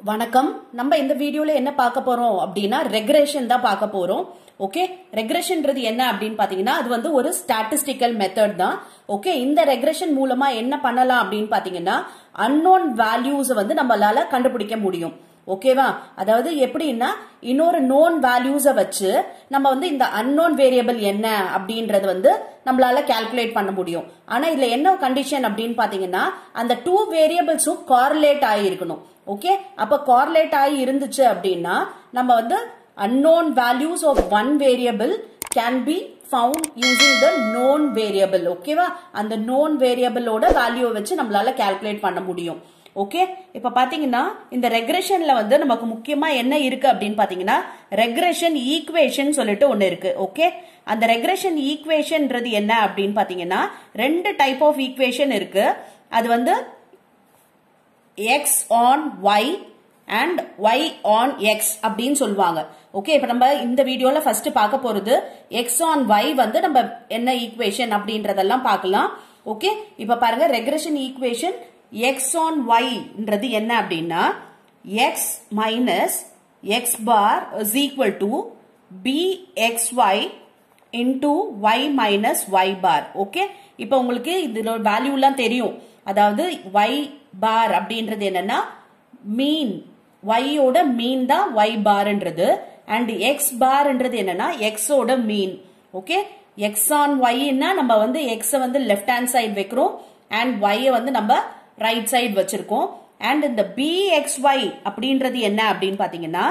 வணக்கம். நம்ம இந்த வீடியோல என்ன பார்க்க போறோம் அப்படின்னா ரெக்ரெஷன் தான் பார்க்க போறோம். ஓகே, ரெக்ரெஷன்ன்றது என்ன அப்படின்னு பாத்தீங்கன்னா அது வந்து ஒரு ஸ்டாட்டிஸ்டிக்கல் மெத்தட் தான். ஓகே, இந்த ரெக்ரெஷன் மூலமா என்ன பண்ணலாம் அப்படின்னு பாத்தீங்கன்னா அன்னோன் வேல்யூஸ் வந்து நம்மளால கண்டுபிடிக்க முடியும். ஓகேவா? அதாவது எப்படின்னா இன்னொரு நோன் வேல்யூஸை வச்சு நம்ம வந்து இந்த அன்னோன் வேரியபிள் என்ன அப்படின்றது வந்து நம்மளால கால்குலேட் பண்ண முடியும். ஆனா இதுல என்ன கண்டிஷன் அப்படின்னு பாத்தீங்கன்னா அந்த டூ வேரியபிள்ஸும் கார்லேட் ஆகியிருக்கணும். ஓகே, அப்ப கார்லேட் ஆகி இருந்துச்சு அப்படின்னா நம்ம வந்து unknown values of one variable can be found using the known variable. ஓகேவா? அந்த known variable ஓட வேல்யூ வச்சு நம்மளால கால்குலேட் பண்ண முடியும். ஓகே, இப்ப பாத்தீங்கன்னா இந்த ரெக்ரெஷன்ல வந்து நமக்கு முக்கியமா என்ன இருக்கு அப்படின்னு பாத்தீங்கன்னா ரெக்ரெஷன் ஈக்குவேஷன் சொல்லிட்டு ஒன்னு இருக்கு. ஓகே, அந்த ரெக்ரெஷன் ஈக்குவேஷன்ன்றது என்ன அப்படின்னு பாத்தீங்கன்னா ரெண்டு டைப் ஆஃப் ஈக்குவேஷன் இருக்கு. அது வந்து x on y and y on x அப்படின்னு சொல்லுவாங்க. ஓகே, இப்ப நம்ம இந்த வீடியோல ஃபர்ஸ்ட் பார்க்க போறது x on y வந்து நம்ம என்ன ஈக்குவேஷன் அப்படின்றதெல்லாம் பார்க்கலாம். ஓகே, இப்ப பாருங்க regression equation x on y ன்றது என்ன அப்படின்னா x minus x bar is equal to bxy into y minus y bar. Okay, இப்ப உங்களுக்கு இதோட வேல்யூ எல்லாம் தெரியும். அதாவது y bar அப்படின்றது என்னன்னா மீன், y ஓட மீன் தான் y barன்றது, அண்ட் x barன்றது என்னன்னா x ஓட mean. Okay, x on y ன்னா நம்ம வந்து x வந்து லெஃப்ட் ஹேண்ட் சைடு வைக்கிறோம் அண்ட் y வந்து நம்ம ரைட் சைடு வச்சிருக்கோம். அண்ட் இந்த bxy அப்படின்றது என்ன அப்படின்னு பாத்தீங்கன்னா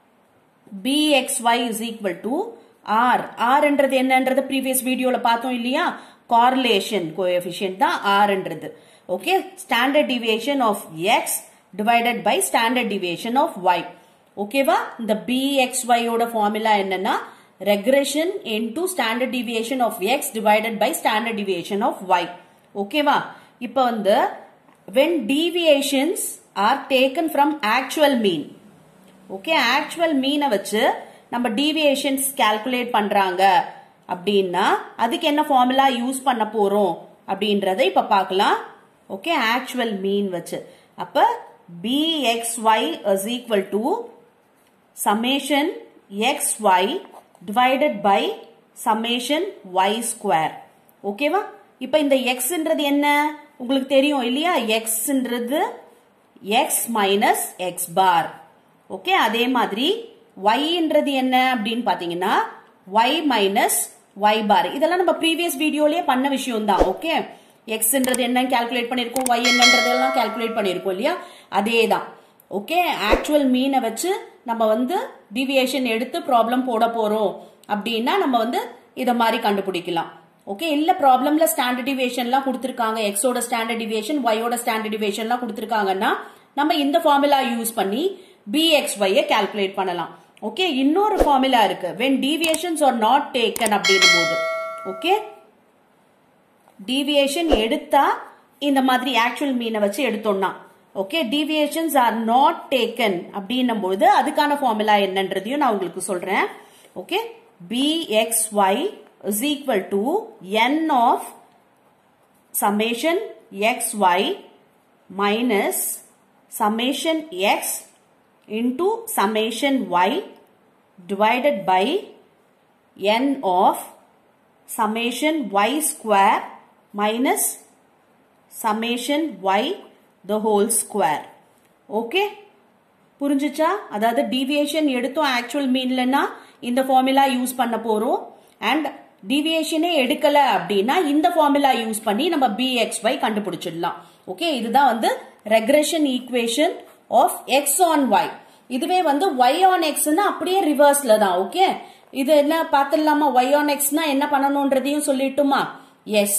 bxy is equal to r. rன்றது என்னன்றது previous வீடியோல பார்த்தோம் இல்லையா? கார்லேஷன் கோஎஃபிஷியன்ட் தான் rன்றது. Okay, standard deviation of x divided by standard deviation of y. ஓகேவா? இந்த bxy ஓட ஃபார்முலா என்னன்னா regression into standard deviation of x divided by standard deviation of y. ஓகேவா? இப்போ வந்து when deviations are taken from actual mean. Okay, actual mean வச்சு நம்ம deviations calculate பண்றாங்க அப்படின்னா அதுக்கு என்ன ஃபார்முலா யூஸ் பண்ண போறோம் அப்படின்றத இப்ப பார்க்கலாம். ஓகே, actual mean வச்சு அப்ப bxy is equal to summation xy divided by summation y square. ஓகேவா? இப்ப இந்த xன்றது என்ன உங்களுக்கு தெரியும் இல்லையா? xன்றது x minus x bar. Okay, அதே மாதிரி yன்றது என்ன அப்படின்னு பாத்தீங்கன்னா y minus y bar. இதெல்லாம் நம்ம previous வீடியோலயே பண்ண விஷயம் தான். ஓகே, xன்றது என்ன கால்குலேட் பண்ணிருக்கோம், y என்னன்றதெல்லாம் கால்குலேட் பண்ணிருக்கோம் இல்லையா? அதேதான். ஓகே, ஆக்சுவல் மீனை வச்சு நம்ம வந்து டிவியேஷன் எடுத்து ப்ராப்ளம் போட போறோம் அப்படின்னா நம்ம வந்து இத மாதிரி கண்டுபிடிக்கலாம். ஓகே, இல்ல ப்ராப்ளம்ல ஸ்டாண்டர்ட் டிவியேஷன்லாம் கொடுத்திருக்காங்க, எக்ஸோட ஸ்டாண்டர்ட் டிவியேஷன் ஒய்யோட ஸ்டாண்டர்ட் டிவியேஷன்லாம் கொடுத்திருக்காங்கன்னா நம்ம இந்த ஃபார்முலா யூஸ் பண்ணி bxy கால்குலேட் பண்ணலாம். ஓகே, இன்னொரு ஃபார்முலா இருக்கு when deviations are not taken அப்படினும் போது. ஓகே, deviation எடுத்தா இந்த மாதிரி ஆக்சுவல் மீனை வச்சு எடுத்தோம்னா okay, deviations are not taken அப்படின்னும் போது அதுக்கான ஃபார்முலா என்னன்றதையும் நான் உங்களுக்கு சொல்றேன். Okay, bxy is equal to n of summation xy minus summation x into summation y divided by n of summation y square minus summation y the whole square. Okay, புரிஞ்சுச்சா? அதாவது deviation எடுத்தோம் actual மீன்லனா இந்த formula use பண்ண போறோம், and டிவியேஷனே எடுக்கல அப்படின்னா இந்த formula use பண்ணி நம்ம bxy கண்டுபிடிச்சிடலாம். ஓகே, இதுதான் வந்து regression equation of x on y. இதுவே வந்து y on x னா அப்படியே ரிவர்ஸ்ல தான். ஓகே, இது என்ன பார்த்துடலாமா? y on x னா என்ன பண்ணணும்ன்றதையும் சொல்லிட்டுமா? எஸ்.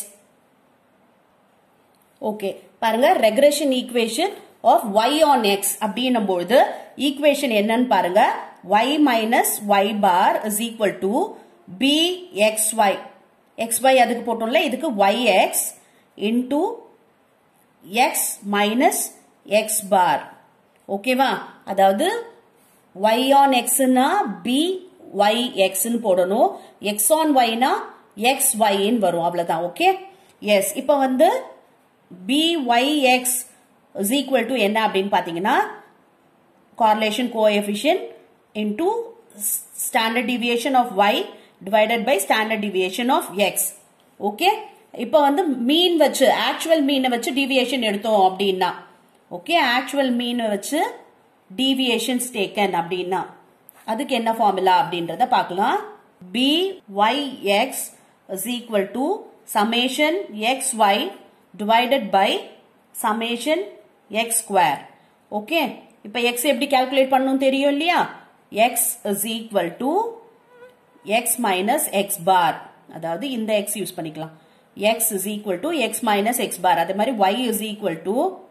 ஓகே, பாருங்க regression equation of y on x அப்படின்னும் பொழுது ஈக்குவேஷன் என்னன்னு பாருங்க. y minus y bar is equal to bxy. xy அதுக்கு போட்டோம்ல, இதுக்கு yx into x minus x bar. ஓகேவா? அதாவது y on x னா byx ன்னு போடணும், x on y னா xy ன்னு வரும், அவ்வளவுதான். Okay, yes. இப்ப வந்து byx is equal to என்ன அப்படின்னு பாத்தீங்கன்னா correlation coefficient into standard deviation of y divided by standard deviation of x. Okay, இப்போ வந்து மீன் வச்சு actual mean வச்சு deviation எடுத்தோம் அப்படின்னா okay, actual mean வச்சு deviations taken அப்படின்னா அதுக்கு என்ன formula அப்படின்றத பார்க்கலாம். byx is equal to summation xy divided by summation x square. Okay, இப்போ x எப்படி calculate பண்ணணும் தெரியும் இல்லையா? x is equal to x minus x bar. அதாவது இந்த x யூஸ் பண்ணிக்கலாம். x is equal to x minus x bar. அதே மாதிரி y is equal to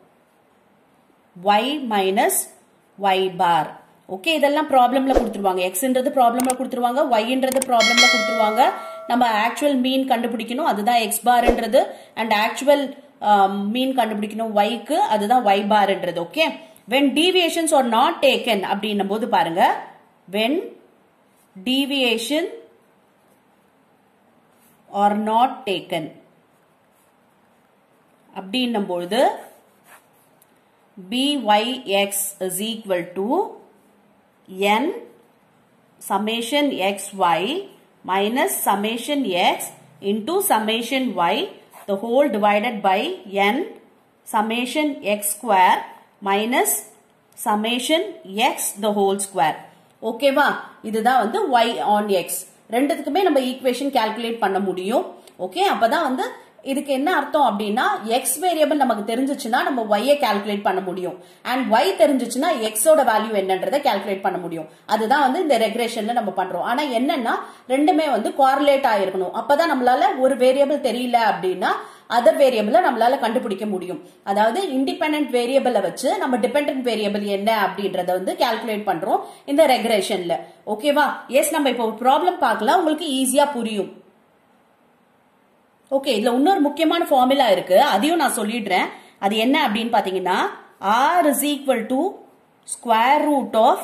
y minus y bar. Okay, இதெல்லாம் ப்ராப்ளம்ல கொடுத்துருவாங்க. xன்றது ப்ராப்ளம்ல கொடுத்துருவாங்க, yன்றது ப்ராப்ளம்ல கொடுத்துருவாங்க. நம்ம ஆக்சுவல் மீன் கண்டுபிடிக்கணும், அதுதான் x barன்றது. அண்ட் ஆக்சுவல் மீன் கண்டுபிடிக்கணும் yக்கு, அதுதான் y barன்றது. Okay, when deviations are not taken அப்படின்னும் போது பாருங்க, when deviation are not taken அப்படின்னும் பொழுது byx is equal to n summation xy minus summation x into summation y the whole divided by n summation x square minus summation x the whole square. ஓகேவா, இதுதான் வந்து y on x. ரெண்டுத்துக்குமே நம்ம equation calculate பண்ண முடியும். Okay, அப்பதான் வந்து இதுக்கு என்ன அர்த்தம் அப்படின்னா x வேரியபிள் நமக்கு தெரிஞ்சிச்சுன்னா நம்ம y கால்குலேட் பண்ண முடியும். அண்ட் y தெரிஞ்சிச்சுன்னா x ஓட வேல்யூ என்னன்றதை கால்குலேட் பண்ண முடியும். அதுதான் வந்து இந்த ரெக்ரேஷன்ல நம்ம பண்றோம். ஆனா என்னன்னா ரெண்டுமே வந்து கோரிலேட் ஆயிருக்கணும். அப்பதான் நம்மளால ஒரு வேரியபிள் தெரியல அப்படின்னா அதர் வேரியபிள நம்மளால கண்டுபிடிக்க முடியும். அதாவது இண்டிபெண்டன்ட் வேரியபிளை வச்சு நம்ம டிபெண்டன்ட் வேரியபிள் என்ன அப்படின்றத வந்து கால்குலேட் பண்றோம் இந்த ரெக்ரேஷன்ல. ஓகேவா, எஸ், நம்ம இப்போ ஒரு ப்ராப்ளம் பார்க்கலாம், உங்களுக்கு ஈஸியா புரியும். ஓகே, இதுல இன்னொரு முக்கியமான ஃபார்முலா இருக்கு, அதையும் நான் சொல்லிடுறேன். அது என்ன அப்படின்னு பாத்தீங்கன்னா r is equal to square root of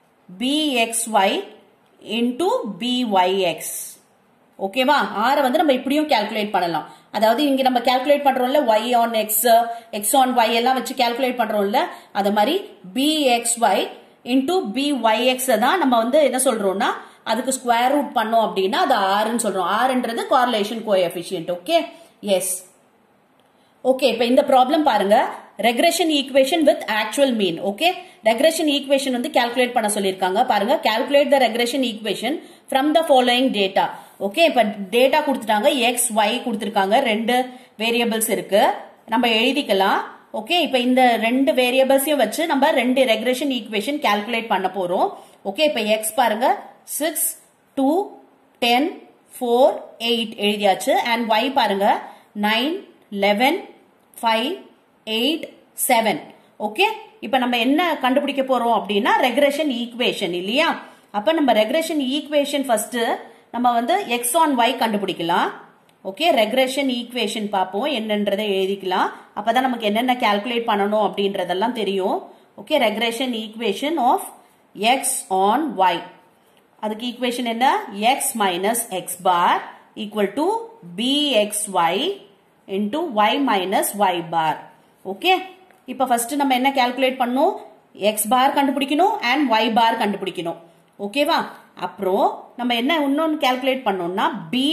bxy into byx. ஓகேவா, r வந்து நம்ம இப்படியும் கால்குலேட் பண்ணலாம். அதாவது இங்க நம்ம கால்குலேட் பண்றோம்ல y on x, x on y எல்லாம் வச்சு கால்குலேட் பண்றோம்ல, அத மாதிரி bxy into byx தான் நம்ம வந்து என்ன சொல்றோம்னா அதுக்கு ஸ்கொயர் ரூட் பண்ணோம் அப்படின்னா அது r ன்னு சொல்றோம். rன்றது correlation coefficient. Okay, yes. Okay, இப்போ இந்த ப்ராப்ளம் பாருங்க, regression equation with actual mean. Okay, regression equation வந்து கால்குலேட் பண்ண சொல்லிருக்காங்க. பாருங்க, calculate the regression equation from the following data. Okay, இப்ப டேட்டா கொடுத்துட்டாங்க, எக்ஸ் ஒய் கொடுத்துருக்காங்க, ரெண்டு வேரியபிள்ஸ் இருக்கு, நம்ம எழுதிக்கலாம். ஓகே, இப்ப இந்த ரெண்டு வேரியபிள்ஸையும் வச்சு நம்ம ரெண்டு ரெக்ரேஷன் ஈக்குவேஷன் கால்குலேட் பண்ண போறோம். ஓகே, இப்ப எக்ஸ் பாருங்க 6, 2, 10, 4, 8 எழுதியாச்சு. அண்ட் ஒய் பாருங்க 9, 11, 5, 8, 7. ஓகே, இப்ப நம்ம என்ன கண்டுபிடிக்க போறோம் அப்படின்னா ரெக்ரேஷன் ஈக்குவேஷன் இல்லையா? அப்ப நம்ம ரெக்ரேஷன் ஈக்குவேஷன் ஃபர்ஸ்ட் நம்ம வந்து x on y கண்டுபிடிக்கலாம். ஓகே, ரெக்ரேஷன் ஈக்குவேஷன் பார்ப்போம், என்னன்றதை எழுதிக்கலாம். அப்பதான் நமக்கு என்னென்ன கால்குலேட் பண்ணணும் அப்படின்றதெல்லாம் தெரியும். Okay, regression equation of x on y. அதுக்கு ஈக்குவேஷன் என்ன? x minus x bar equal to bxy into y minus y bar. Okay, இப்ப ஃபர்ஸ்ட் நம்ம என்ன கால்குலேட் பண்ணணும்? x bar கண்டுபிடிக்கணும் and y bar கண்டுபிடிக்கணும். ஓகேவா, அப்புறம் நம்ம என்ன இன்னொன்னு கால்குலேட் பண்ணோம்னா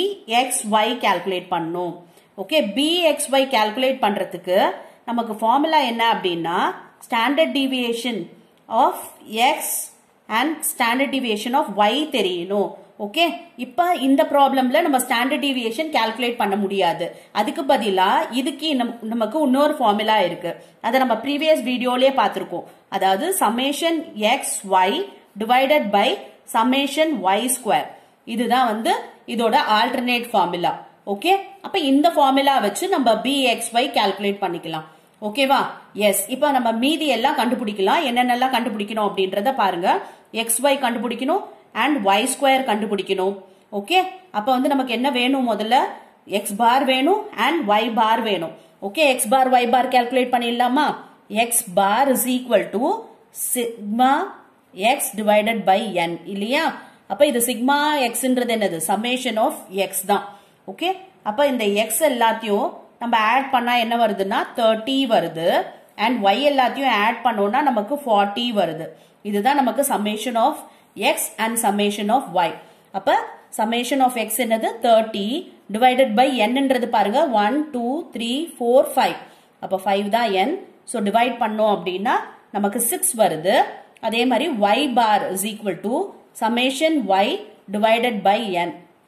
bxy கால்குலேட் பண்ணணும். ஓகே, bxy கால்குலேட் பண்றதுக்கு நமக்கு ஃபார்முலா என்ன அப்படின்னா standard deviation of x and standard deviation of y தெரியணும். ஓகே, இப்ப இந்த ப்ராப்ளம்ல நம்ம ஸ்டாண்டர்ட் டீவியேஷன் கால்குலேட் பண்ண முடியாது. அதுக்கு பதிலா இதுக்கு நமக்கு இன்னொரு ஃபார்முலா இருக்கு, அதை நம்ம ப்ரீவியஸ் வீடியோலயே பார்த்திருக்கோம். அதாவது summation x y divided by summation y square. இதுதான் வந்து இதோட ஆல்டர்னேட் ஃபார்முலா. ஓகே, அப்ப இந்த ஃபார்முலா வச்சு நம்ம bxy கால்குலேட் பண்ணிக்கலாம். ஓகேவா, எஸ். இப்ப நம்ம மீதி எல்லாம் கண்டுபிடிக்கலாம், என்னென்னலாம் கண்டுபிடிக்கணும் அப்படின்றத பாருங்க. xy கண்டுபிடிக்கணும் அண்ட் y ஸ்கொயர் கண்டுபிடிக்கணும். ஓகே, அப்ப வந்து நமக்கு என்ன வேணும்? முதல்ல x பார் வேணும் அண்ட் y பார் வேணும். Okay, x bar y bar calculate பண்ணிடலாமா? x bar is equal to sigma x divided by n இல்லையா? அப்ப இது சிக்மா xன்றது என்னது? சம்மேஷன் ஆஃப் x தான். ஓகே, அப்ப இந்த x எல்லாத்தையும் நம்ம ஆட் பண்ணா என்ன வருதுன்னா 30 வருது. and y எல்லாத்தையும் ஆட் பண்ணோம்னா நமக்கு 40 வருது. இதுதான் நமக்கு summation of x and summation of y. அப்ப summation of x என்னது 30 divided by n ன்றது பாருங்க 1 2 3 4 5. அப்ப 5 தான் n. so divide பண்ணோம் அப்படின்னா நமக்கு 6 வருது. அதே மாதிரி y bar is equal to summation y divided by n.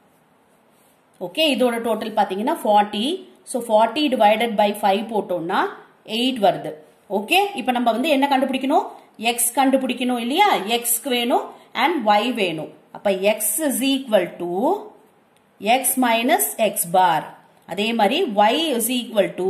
okay இதோட total பாத்தீங்கன்னா 40. so 40 divided by 5 போட்டோம்னா 8 வருது. okay இப்ப நம்ம வந்து என்ன கண்டுபிடிக்கணும், x கண்டுபிடிக்கணும் இல்லையா, x வேணும் and y வேணும். அப்ப x is equal to x minus x bar. அதே மாதிரி y is equal to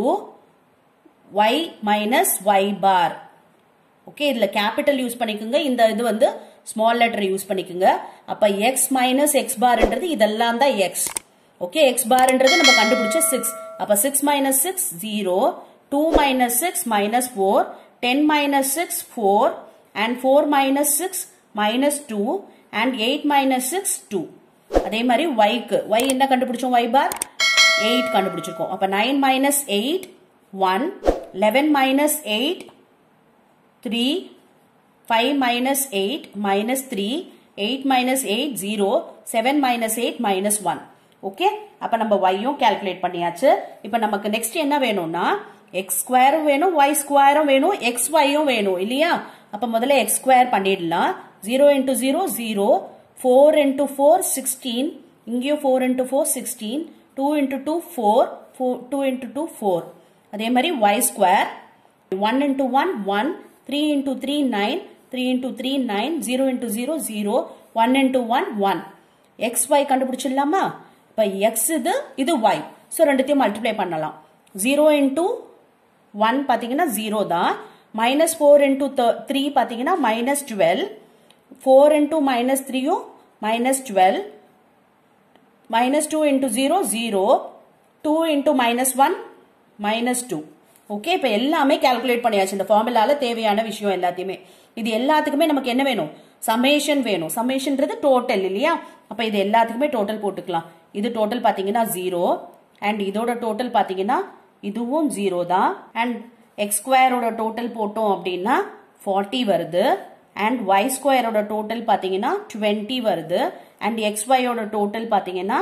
y minus y bar. okay இதுல capital யூஸ் பண்ணிக்குங்க, இந்த இது வந்து small letter யூஸ் பண்ணிக்குங்க. அப்ப x minus x bar ன்றது இதெல்லாம் தான் x. okay x bar ன்றது நம்ம கண்டுபிடிச்ச 6. அப்ப 6 minus 6 0, 2 minus 6 minus 4, 10 minus 6 4 and 4 minus 6 minus 2 and 8 minus 6 2. அதே மாதிரி y க்கு y என்ன கண்டுபிடிச்சோம், y bar 8 கண்டுபிடிச்சிருக்கோம். அப்ப 9 minus 8 1, 11 minus 8 3, 5 minus 8 minus 3, 8 minus 8 0, 7 minus 8 minus 1. Okay அப்ப நம்ம y யும் கால்குலேட் பண்ணியாச்சு. இப்ப நமக்கு நெக்ஸ்ட் என்ன வேணும்னா x ஸ்கொயரும் வேணும், y ஸ்கொயரும் வேணும், xy யும் வேணும் இல்லையா. அப்ப முதல்ல x ஸ்கொயர் பண்ணிடலாம். 0 into 0 0, 4 into 4 16, இங்கேயும் 4 into 4 16, 2 into 2 4, 2 into 2 4. அதே மாதிரி y square 1 into 1 1, 3 into 3 9, 3 into 3 9, 0 into 0 0, 1 into 1 1. xy கண்டுபிடிச்சிடலாமா. இப்ப x இது y. so ரெண்டுத்தையும் மல்டிப்ளை பண்ணலாம். 0 into 1 பாத்தீங்கன்னா 0 தான். minus 4 into 3 பாத்தீங்கன்னா minus 12. 4 into minus 3 minus 12. minus 2 into 0 0. 2 into minus 1 minus 2. Okay இப்ப எல்லாமே கால்குலேட் பண்ணியாச்சு. இந்த ஃபார்முலால தேவையான விஷயம் எல்லாத்தையுமே. இது எல்லாத்துக்குமே நமக்கு என்ன வேணும், சமேஷன் வேணும். சமேஷன்ன்றது டோட்டல் இல்லையா. அப்ப இது எல்லாத்துக்குமே டோட்டல் போட்டுக்கலாம். இது டோட்டல் பாத்தீங்கன்னா 0 and இதோட டோட்டல் பாத்தீங்கன்னா இதுவும் 0 தான். and x ஸ்கொயரோட டோட்டல் போட்டோம் அப்படின்னா 40 வருது. and y ஸ்கொயரோட டோட்டல் பாத்தீங்கன்னா 20 வருது. and xy ஓட டோட்டல் பாத்தீங்கன்னா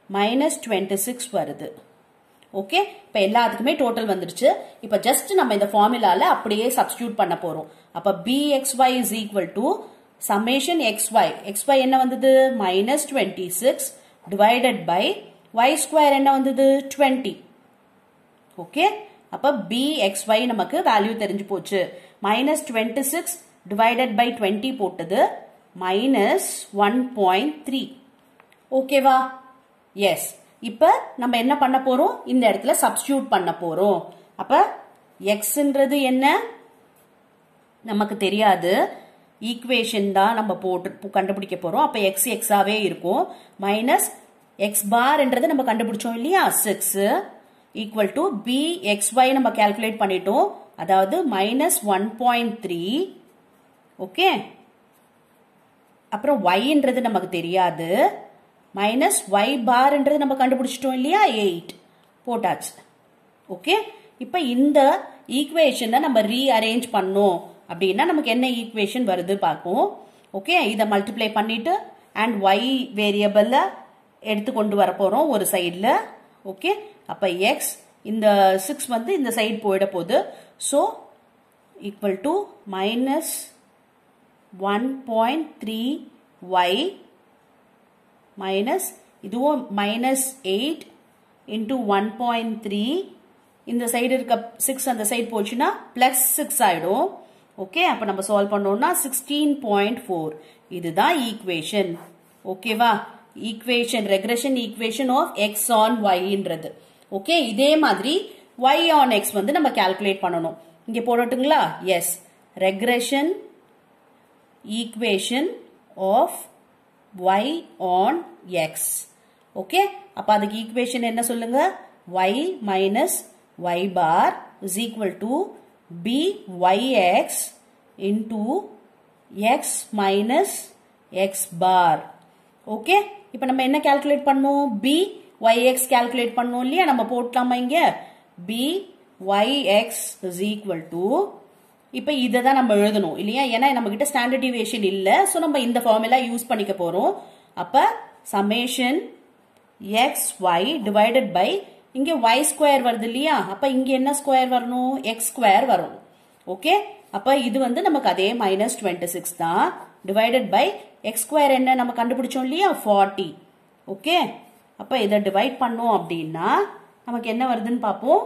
-26 வருது. ஓகே இப்ப எல்லாத்துக்குமே டோட்டல் வந்துருச்சு. இப்ப ஜஸ்ட் நம்ம இந்த ஃபார்முலால அப்படியே சப்ஸ்டிடியூட் பண்ண போறோம். அப்ப bxy is equal to summation xy. xy என்ன வந்தது -26 divided by y square என்ன வந்தது 20. ஓகே அப்ப bxy நமக்கு வேல்யூ தெரிஞ்சு போச்சு. -26 divided by 20 போட்டது -1.3. ஓகேவா. எஸ் இப்ப நம்ம என்ன பண்ண போறோம், இந்த இடத்துல சப்ஸ்டிடியூட் பண்ண போறோம். அப்ப xன்றது என்ன நமக்கு தெரியாது, ஈக்குவேஷன் தான் நம்ம போட்டு கண்டுபிடிக்க போறோம். அப்ப x xாவே இருக்கும். மைனஸ் x பார்ன்றது நம்ம கண்டுபிடிச்சோம் இல்லையா 6 ஈக்குவல் டு bxy நம்ம கால்குலேட் பண்ணிட்டோம். அதாவது -1.3. ஓகே அப்புறம் yன்றது நமக்கு தெரியாது. மைனஸ் y பார்ன்றது நம்ம கண்டுபிடிச்சிட்டோம் இல்லையா 8 போட்டாச்சு. ஓகே இப்ப இந்த ஈக்குவேஷனை நம்ம ரீஅரேஞ்ச் பண்ணோம் அப்படின்னா நமக்கு என்ன ஈக்குவேஷன் வருது பார்ப்போம். ஓகே இதை மல்டிப்ளை பண்ணிட்டு அண்ட் y வேரியபிள்ல எடுத்து கொண்டு வர போறோம் ஒரு சைடுல. ஓகே அப்ப x இந்த 6 வந்து இந்த சைடு போயிட போகுது. So equal to -1.3y minus இதுவும் -8 into 1.3. இந்த சைடு இருக்க 6 அந்த சைடு போச்சுன்னா +6 ஆயிடும். ஓகே அப்ப நம்ம சால்வ் பண்ணோம்னா 16.4. இதுதான் ஈக்குவேஷன். ஓகேவா, equation regression equation of x on yன்றது. ஓகே இதே மாதிரி y on x வந்து நம்ம கால்குலேட் பண்ணணும். இங்க போடட்டுங்களா. Yes regression equation of y on x. Okay அப்ப அதுக்கு ஈக்குவேஷன் என்ன சொல்லுங்க, y minus y bar is equal to byx into x minus x bar. Okay இப்ப நம்ம என்ன கால்குலேட் பண்ணோம், byx கால்குலேட் பண்ணோம் இல்லையா. நம்ம போட்டலாமா இங்க yx is equal to, இப்ப இதை தான் நம்ம எழுதணும் இல்லையா, ஏன்னா நம்ம கிட்ட ஸ்டாண்டர்ட் டிவியேஷன் இல்ல, சோ நம்ம இந்த ஃபார்முலா யூஸ் பண்ணிக்க போறோம். அப்ப சமேஷன் xy டிவைடட் பை, இங்க y ஸ்கொயர் வருது இல்லையா, அப்ப இங்க என்ன ஸ்கொயர் வரணும், x ஸ்கொயர் வரும். ஓகே, அப்ப இது வந்து நமக்கு அதே -26 தான், டிவைடட் பை x ஸ்கொயர் என்ன நம்ம கண்டுபிடிச்சோம் இல்லையா 40. ஓகே, அப்ப இதை டிவைட் பண்ணோம் அப்படின்னா நமக்கு என்ன வருதுன்னு பார்ப்போம்,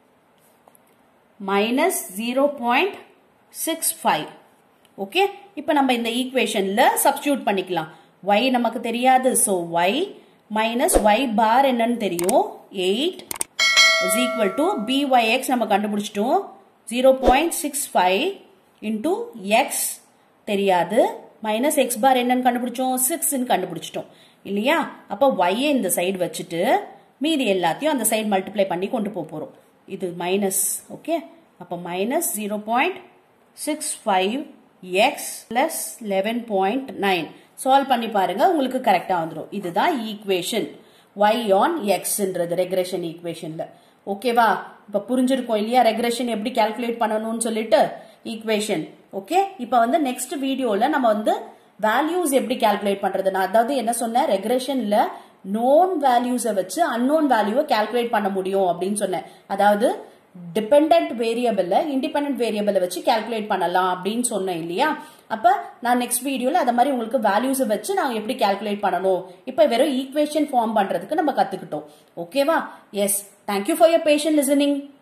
-0.65. ஓகே, இப்ப நம்ம இந்த ஈக்குவேஷன்ல சப்ஸ்டிடியூட் பண்ணிக்கலாம். y நமக்கு தெரியாது, so y minus y bar என்னன்னு தெரியும், 8 is equal to byx நம்ம கண்டுபிடிச்சிட்டோம், 0.65 into x தெரியாது, minus x bar என்னன்னு கண்டுபிடிச்சோம், 6 ன்னு கண்டுபிடிச்சிட்டோம் இல்லையா. அப்ப y இந்த சைடு வச்சுட்டு மீதி எல்லாத்தையும் அந்த சைடு மல்டிப்ளை பண்ணி கொண்டு போறோம். இது மைனஸ். ஓகே, அப்ப மைனஸ் 0.65x plus 11.9 சால்வ் பண்ணி பாருங்க, உங்களுக்கு கரெக்டா வந்துடும். இதுதான் ஈக்குவேஷன் y on x ன்றது ரெக்ரெஷன் ஈக்குவேஷன்ல. ஓகேவா, இப்ப புரிஞ்சிருக்கும் இல்லையா ரெக்ரெஷன் எப்படி கால்குலேட் பண்ணணும்னு சொல்லிட்டு ஈக்குவேஷன். ஓகே, இப்ப வந்து நெக்ஸ்ட் வீடியோல நம்ம வந்து வேல்யூஸ் எப்படி கால்குலேட் பண்றது, நான் அதாவது என்ன சொன்னேன், ரெக்ரெஷன்ல நோன் வேல்யூஸை வச்சு அன்னோன் வேல்யூவை கால்குலேட் பண்ண முடியும் அப்படின்னு சொன்னேன். அதாவது டிபெண்டன்ட் வேரியபிள் இண்டிபெண்டன்ட் வேரியபிளை வச்சு கால்குலேட் பண்ணலாம் அப்படின்னு சொன்னேன் இல்லையா. அப்ப நான் நெக்ஸ்ட் வீடியோல அத மாதிரி உங்களுக்கு வேல்யூஸை வச்சு நாங்க எப்படி கால்குலேட் பண்ணணும், இப்ப வெறும் ஈக்குவேஷன் ஃபார்ம் பண்றதுக்கு நம்ம கத்துக்கிட்டோம். ஓகேவா, yes, thank you for your patient listening.